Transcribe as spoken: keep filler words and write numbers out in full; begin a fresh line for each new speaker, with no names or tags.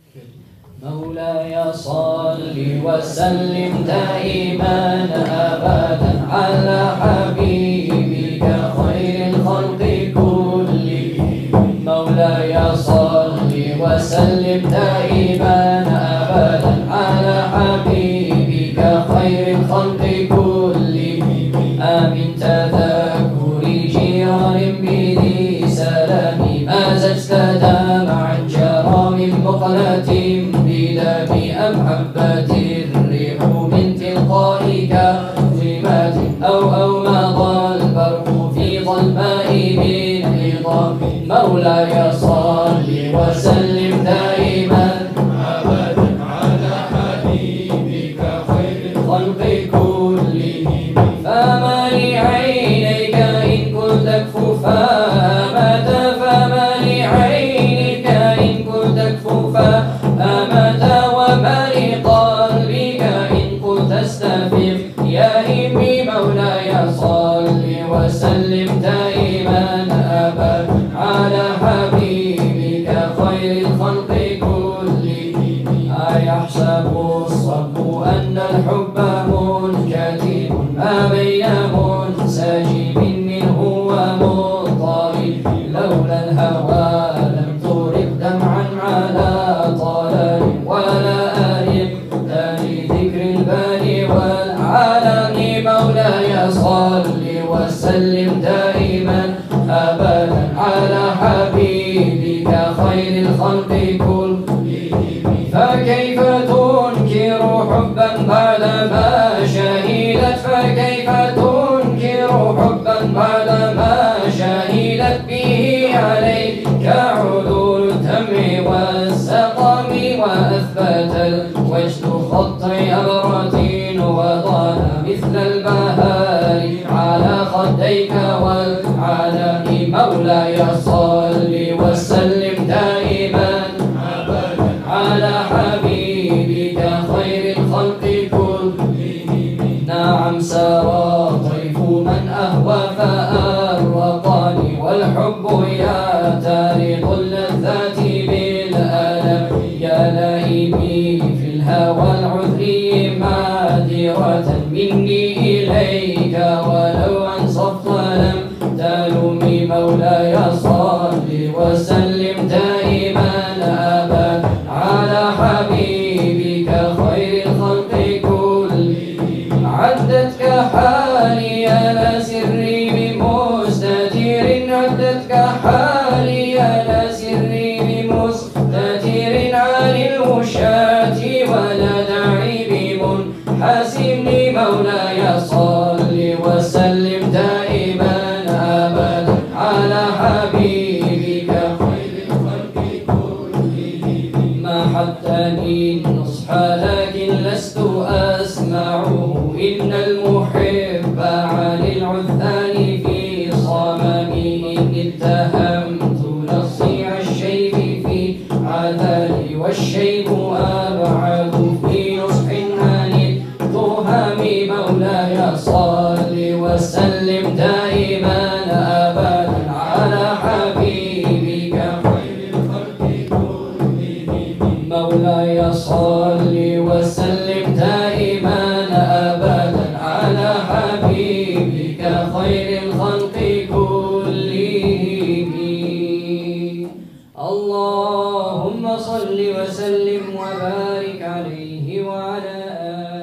مولاي صل وسلم دائما أبدا على حبيبك خير الخلق كلهم. مولاي صل وسلم دائما أبدا على حبيبك خير الخلق كلهم. آمن تذكر جيران بذي سلام ما زجت دمعا جرى من مقلة بدم أمحبة الريح من تلقاء كظمات أو أو مضى البرق في ظلماء بالعظام. مولاي صل وسلم دائما أبدا على حبيبك خير الخلق كلهم. فما لعينيك إن كنت كفوفا أمدا، فما لعينيك إن كنت كفوفا أمدا، وما لقلبك إن قلت استفيق يا همي. مولاي صل وسلم دائما أبدا على حبيبك خير الخلق كلهم. أيحسب الصب أن الحب منجذب ما بين منسجم منه ومضطرب، لولا الهوى لم ترق دمعا على طلال ولا أرق لذكر الباري والعالم. مولاي صل وسلم دائما أبدا على حبيبك خير الخلق كلهم. فكيف تنكر حبا بعدما شهدت، فكيف تنكر حبا بعدما شهدت به عليك عذور الدم والسقم، وأثبت الوجد خط أبرة وضان مثل البهار على خديك والعالم. مولاي صل وسلم دائما أبدا على حبيبك خير الخلق كلهم. نعم سرى طيف من أهوى فأرقني، والحب يعترض اللذات بالألم. يا لائمي في الهوى العذري معذرة مني إليك، ولو أنصفت لم تلومي. مولاي صل وسلم دائما أبدا على حبيبك خير الخلق كلهم. عدتك حالي لا سري بمستتير، عدتك حالي لا سري بمستتير عن الوشاة ولا داعي بمنحسن. مولاي صل وسلم دائما أبدا على حبيبك خير الخلق كلهم. ما حدني النصح لكن لست أسمعه، إن المحب عن العثان في صمم. إن اتهمت نصيع الشيب في عذاري، والشيب أبعد في نصح عن التهم. مولاي صل وسلم دائما أبدا على حبيبك خير الخلق كلهم. مولاي صل وسلم دائما أبدا على حبيبك خير الخلق كلهم. اللهم صل وسلم وبارك عليه وعلى آله